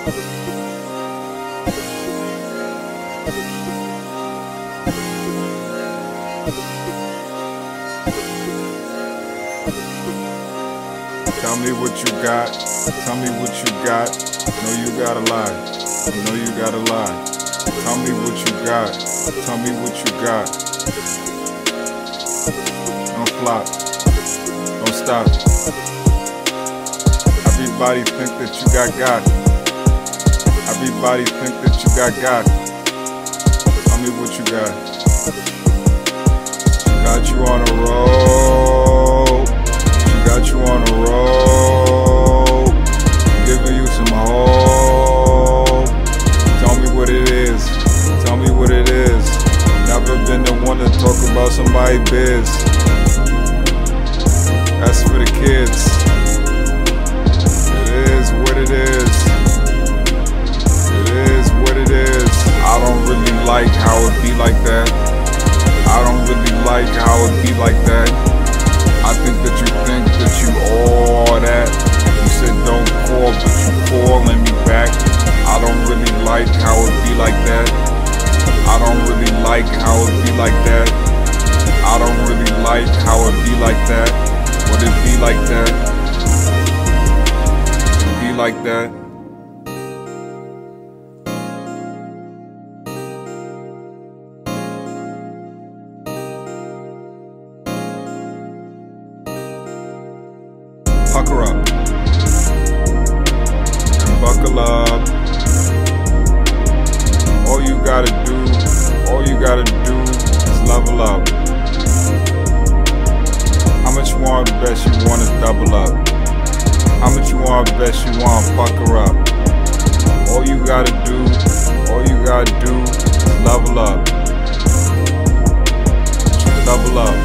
Tell me what you got. Tell me what you got. No, you gotta lie. No, you gotta lie. Tell me what you got. Tell me what you got. Don't flop. Don't stop. Everybody think that you got. Everybody think that you got. Tell me what you got. She got you on a roll. She got you on a roll. Giving you some hope. Tell me what it is. Tell me what it is. Never been the one to talk about somebody's biz. That's for the kids. It is what it is. It is what it is. I don't really like how it be like that. I don't really like how it be like that. I think that you all that. You said don't call, but you calling me back. I don't really like how it be like that. I don't really like how it be like that. I don't really like how it be like that. Would it be like that? Be like that. Pucker up and buckle up. All you gotta do is level up. How much you want to bet you wanna double up? How much you want to bet you wanna pucker up? All you gotta do is level up. Double up.